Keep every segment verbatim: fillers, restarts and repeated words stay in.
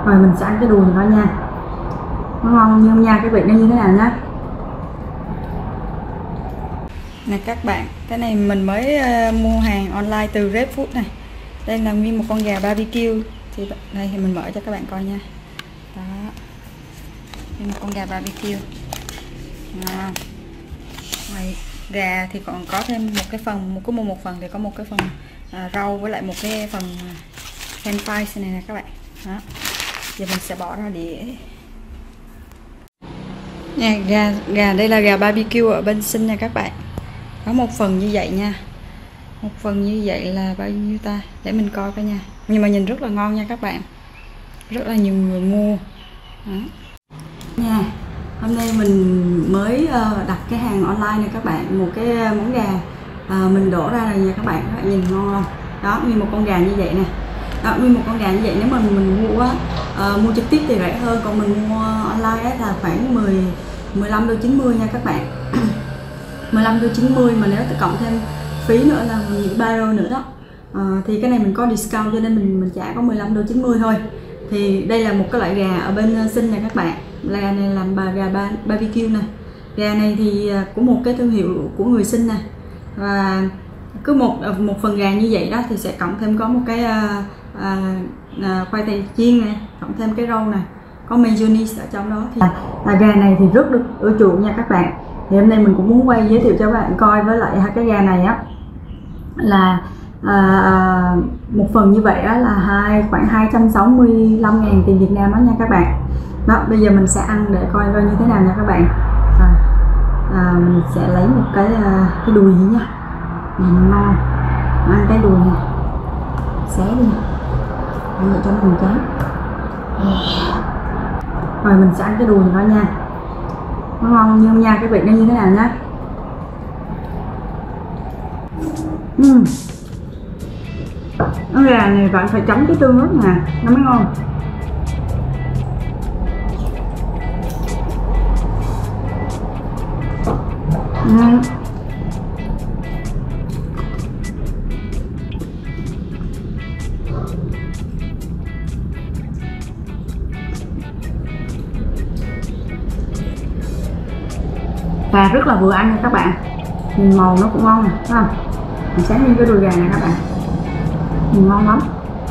Rồi mình sẽ ăn cái đùi này thôi nha. Nó ngon như nha, cái vị nó như thế nào nhá. Nè các bạn, cái này mình mới uh, mua hàng online từ GrabFood này. Đây là nguyên một con gà barbecue. Thì đây thì mình mở cho các bạn coi nha. Đó. Đây một con gà barbecue. À. Ngoài gà thì còn có thêm một cái phần, một cái mua một phần thì có một cái phần à, rau với lại một cái phần french fries này nè các bạn. Đó. Giờ mình sẽ bỏ ra đĩa. Nha, gà gà đây là gà barbecue ở bên Sinh nha các bạn. Có một phần như vậy nha. Một phần như vậy là bao nhiêu ta? Để mình coi coi nha. Nhưng mà nhìn rất là ngon nha các bạn. Rất là nhiều người mua. Đó. Nha. Hôm nay mình mới đặt cái hàng online này các bạn. Một cái món gà à, mình đổ ra rồi nha các bạn. Các bạn nhìn ngon không? Đó, nguyên một con gà như vậy nè. Đó, nguyên một con gà như vậy nếu mà mình, mình mua á, uh, mua trực tiếp thì rẻ hơn, còn mình mua online á, là khoảng mười, mười lăm đô chín mươi nha các bạn. mười lăm đô chín mươi mà nếu cộng thêm phí nữa là những ba đô nữa đó. Uh, thì cái này mình có discount cho nên mình mình trả có mười lăm đô chín mươi thôi. Thì đây là một cái loại gà ở bên Sinh nè các bạn. Là gà này làm bà gà barbecue nè. Gà này thì của một cái thương hiệu của người Sinh nè. Và cứ một một phần gà như vậy đó thì sẽ cộng thêm có một cái uh, À, à, khoai tây chiên này, cộng thêm cái rau này, có mayonnaise ở trong đó. Thì à, gà này thì rất được ưa chuộng nha các bạn. Thì hôm nay mình cũng muốn quay giới thiệu cho các bạn coi với lại hai cái gà này á là à, một phần như vậy á là hai khoảng hai trăm sáu mươi lăm ngàn tiền Việt Nam đó nha các bạn. Đó, bây giờ mình sẽ ăn để coi coi như thế nào nha các bạn. À, à, mình sẽ lấy một cái cái đùi gì nha, ngon, ăn cái đùi này, xé đi. Ăn để cho nó hoành tráng. Rồi mình sẽ ăn cái đùi này thôi nha. Nó ngon như nha, cái vị nó như thế nào nhá. Uhm. Cái gà này bạn phải chấm cái tương ớt nè, nó mới ngon. Uhm. Gà rất là vừa ăn nha các bạn. Nhìn màu nó cũng ngon nè, thấy không? Mình sáng lên cái đùi gà này các bạn. Nhìn ngon lắm.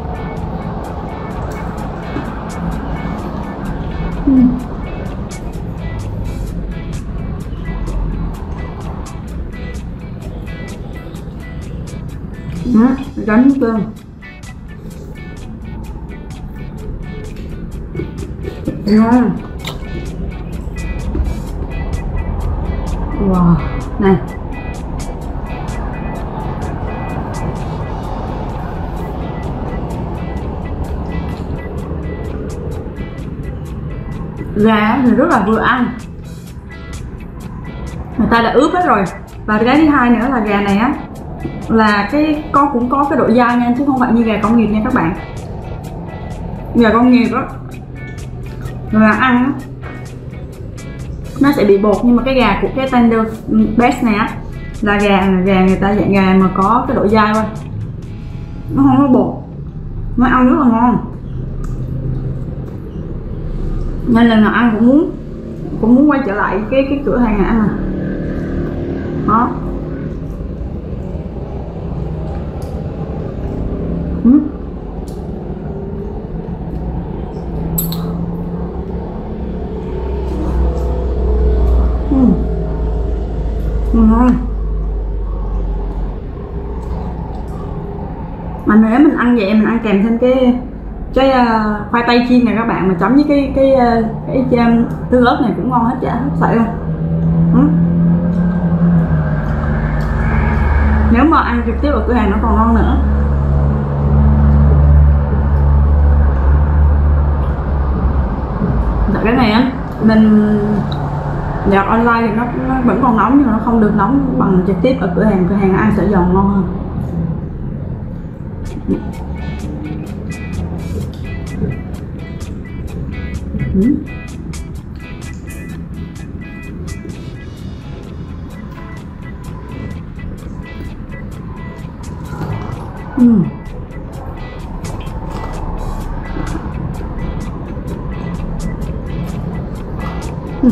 uhm. Đó, chấm tương. Ngon. Wow, này. Gà thì rất là vừa ăn. Người ta đã ướp hết rồi. Và cái thứ hai nữa là gà này á là cái có cũng có cái độ dai nha, chứ không phải như gà công nghiệp nha các bạn. Gà công nghiệp á là ăn á nó sẽ bị bột, nhưng mà cái gà của cái tender best này á là gà gà người ta dạng gà mà có cái độ dai thôi, nó không có bột, nó ăn rất là ngon. Nên lần nào ăn cũng muốn cũng muốn quay trở lại cái cái cửa hàng này ăn à. Đó. Ừ. Ngon. Mà nếu mình ăn vậy mình ăn kèm thêm cái cái uh, khoai tây chiên này các bạn, mà chấm với cái cái uh, cái, cái um, tương ớt này cũng ngon hết chả hết sảy luôn. Ừ. Nếu mà ăn trực tiếp ở cửa hàng nó còn ngon nữa. Tại cái này á mình đặt online thì nó, nó vẫn còn nóng, nhưng mà nó không được nóng bằng trực tiếp ở cửa hàng. Cửa hàng ăn sẽ giòn ngon hơn. Ừ. Ừ. Ừ.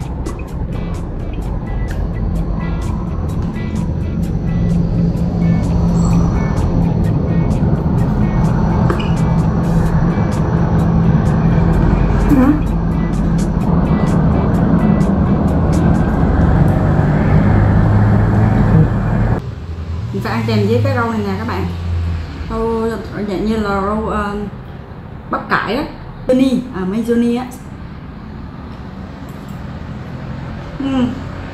Mình phải ăn kèm với cái rau này nè các bạn, rau dạng như là rau uh, bắp cải á, Johnny, à mấy Johnny á. uhm.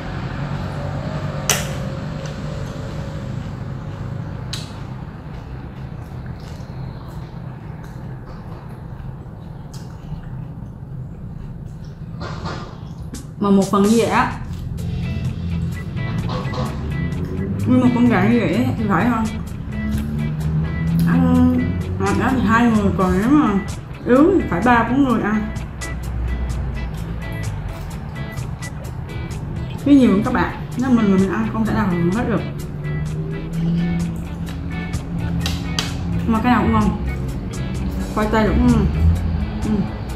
Mà một phần như vậy á, như một con gà như vậy thì phải không ăn ngọt đó thì hai người, còn nếu mà yếu thì phải ba bốn người ăn. Với nhiều hơn các bạn, nếu mình mình ăn không thể nào mình hết được, mà cái nào cũng ngon. Khoai tây cũng ngon. Ừ.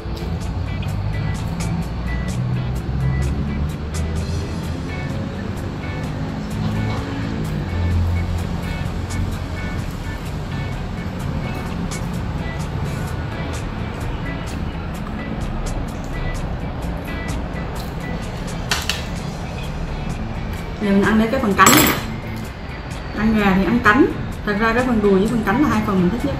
Giờ mình ăn đến cái phần cánh này. Ăn gà thì ăn cánh, thật ra cái phần đùi với phần cánh là hai phần mình thích nhất.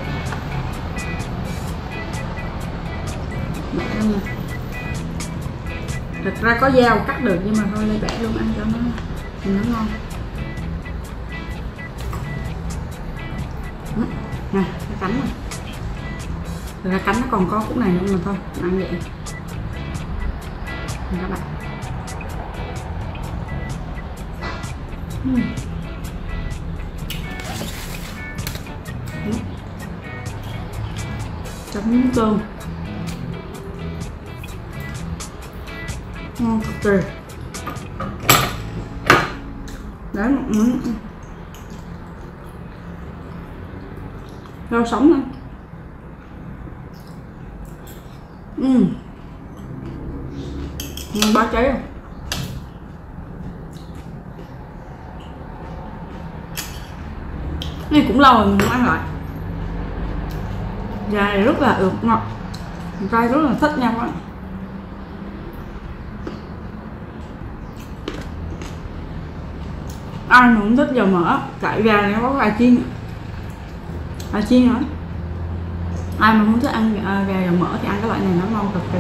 Thật ra có dao cắt được nhưng mà thôi lấy bẻ luôn ăn cho nó nó ngon. Nè cái cánh này, thật ra cánh nó còn có khúc này nữa mà thôi ăn vậy. Nè các bạn. Uhm. Chấm miếng cơm ngon cực kỳ. Đấy, ừ. Rau sống nữa. Ừ. Ngon bá cháy rồi. Này cũng lâu rồi mình muốn ăn lại. Gà này rất là ướp ngọt, trai rất là thích nha các bạn. Ai mà cũng thích dầu mỡ, tại gà này có gà chiên, gà chiên nữa. Ai mà không thích ăn uh, gà dầu mỡ thì ăn cái loại này nó ngon cực kỳ.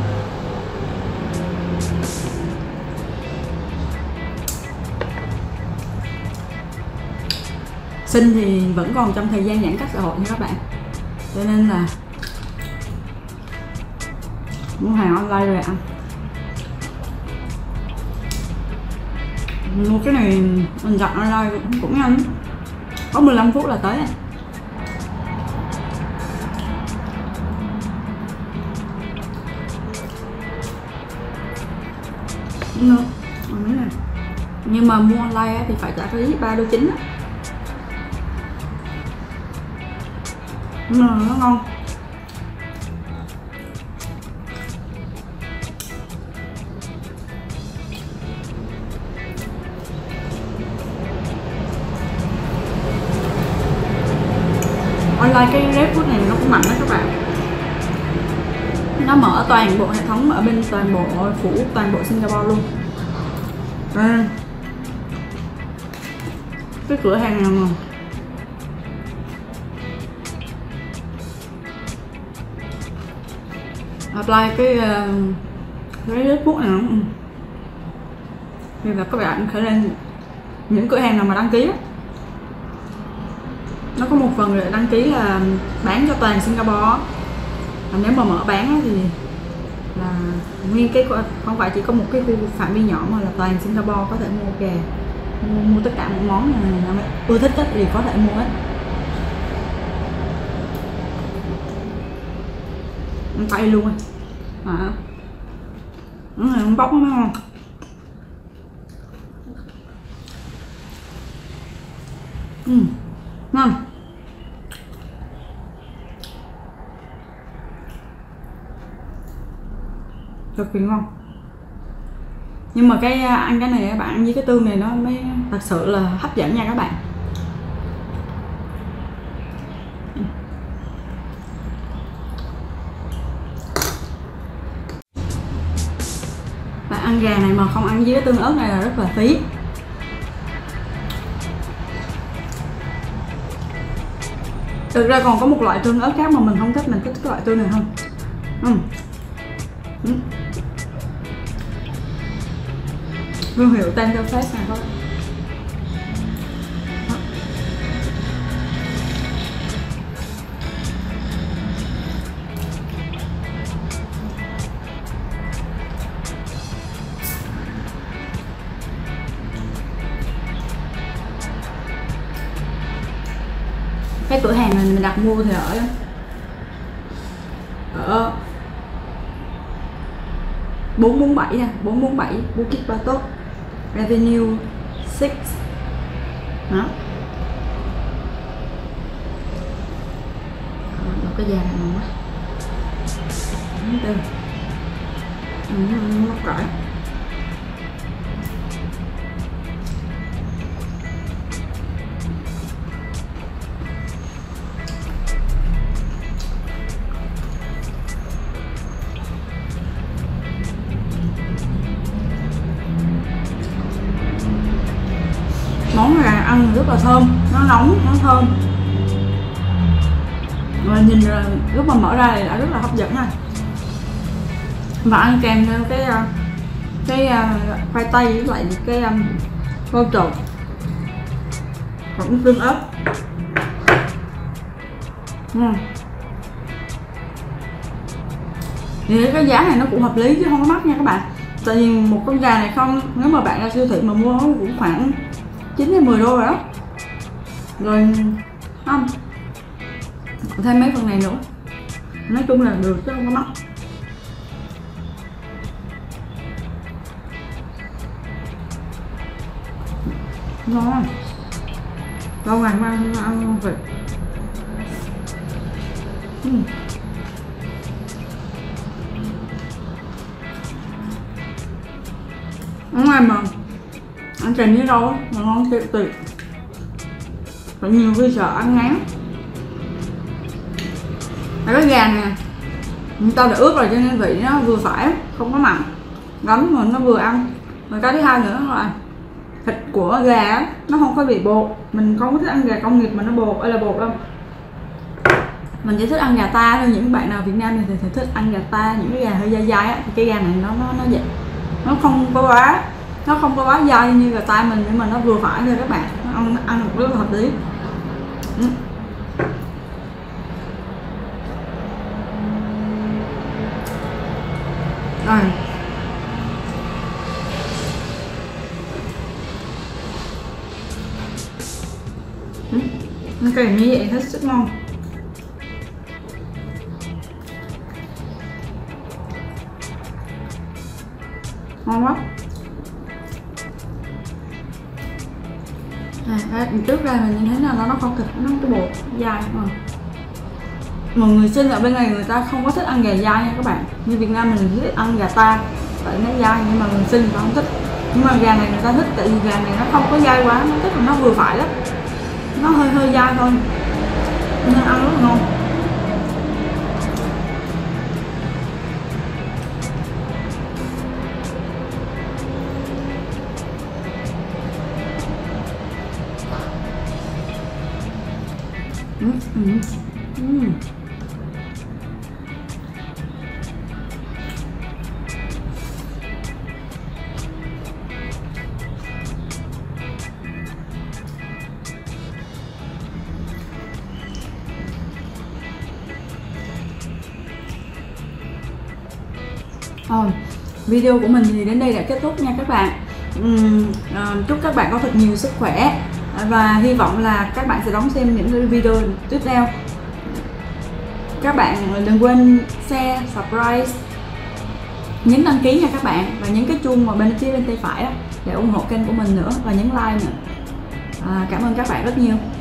Sinh thì vẫn còn trong thời gian giãn cách xã hội nha các bạn, cho nên là mua hàng online về ăn. Mua cái này mình đặt online cũng, cũng nhanh, có mười lăm phút là tới. Nữa, này. Nhưng mà mua online thì phải trả phí ba đô chín. Nhưng mà nó ngon. Online cái GrabFood này nó cũng mạnh đó các bạn. Nó mở toàn bộ hệ thống ở bên toàn bộ phủ toàn bộ Singapore luôn. À, cái cửa hàng nào mà apply cái uh, cái GrabFood này thì là các bạn khởi lên những cửa hàng nào mà đăng ký đó, nó có một phần để đăng ký là bán cho toàn Singapore. Và nếu mà mở bán thì là nguyên cái, không phải chỉ có một cái khu phạm vi nhỏ mà là toàn Singapore có thể mua gà, mua, mua tất cả một món này nào ưa thích thì có thể mua hết. Ăn tay luôn à, nó này không bóc nó mới ngon. Ừ, ngon. Cực kỳ ngon. Nhưng mà cái ăn cái này các bạn ăn với cái tương này nó mới thật sự là hấp dẫn nha các bạn. Bạn ăn gà này mà không ăn với cái tương ớt này là rất là phí. Thực ra còn có một loại tương ớt khác mà mình không thích, mình thích cái loại tương này hơn. Ừ. Ừ. Thương hiệu tên cho phép này thôi. Cái cửa hàng này mình đặt mua thì ở ở bốn bốn bảy nha, bốn bốn bảy Bukit Batok Avenue sáu. Đó. Đọc cái da này ngon quá. Từ. Ừ, nó cõi. Món gà ăn rất là thơm, nó nóng, nó thơm. Và nhìn là lúc mà mở ra thì đã rất là hấp dẫn rồi. Và ăn kèm theo cái cái khoai tây với lại cái rau trộn, cũng tương ớt. Uhm. Thì cái giá này nó cũng hợp lý chứ không có mắc nha các bạn. Tại vì một con gà này không, nếu mà bạn ra siêu thị mà mua nó cũng khoảng chín đến mười đô rồi đó. Rồi không thêm mấy phần này nữa, nói chung là được chứ không có mắc. Ngon, lâu ngày mà ăn ăn ngon vậy. uhm. Ở ngoài mà ăn kèm với rau mà ngon tuyệt tuyệt. Phải nhiều khi sợ ăn ngán. Cái gà nè, người ta đã ướp rồi cho nên vị nó vừa phải, không có mặn lắm mà nó vừa ăn. Và cái thứ hai nữa là thịt của gà nó không có bị bột. Mình không có thích ăn gà công nghiệp mà nó bột hay là bột đâu. Mình chỉ thích ăn gà ta thôi. Những bạn nào Việt Nam này thì, thì thích ăn gà ta, những cái gà hơi dai dai á, thì cái gà này nó nó nó vậy, nó không có quá nó không có quá dai như gà ta mình, nhưng mà nó vừa phải thôi các bạn. Nó ăn ăn một rất là hợp lý. Ừ. Rồi. Ừ. Cái này như vậy hết sức ngon. Ngon quá. À, trước đây mình nhìn thấy là nó nó không thịt, nó cái bột dai mà. Mọi người sinh ở bên này người ta không có thích ăn gà dai nha các bạn. Như Việt Nam mình thích ăn gà ta tại nó dai, nhưng mà người sinh người ta không thích. Nhưng mà gà này người ta thích tại vì gà này nó không có dai quá, nó tức là nó vừa phải lắm, nó hơi hơi dai thôi nên ăn rất là ngon. Ừ, ừ, ừ. Rồi, video của mình thì đến đây đã kết thúc nha các bạn. uhm, uh, chúc các bạn có thật nhiều sức khỏe và hy vọng là các bạn sẽ đón xem những video tiếp theo. Các bạn đừng quên share, subscribe, nhấn đăng ký nha các bạn, và nhấn cái chuông mà bên phía bên tay phải đó để ủng hộ kênh của mình nữa, và nhấn like nữa. À, cảm ơn các bạn rất nhiều.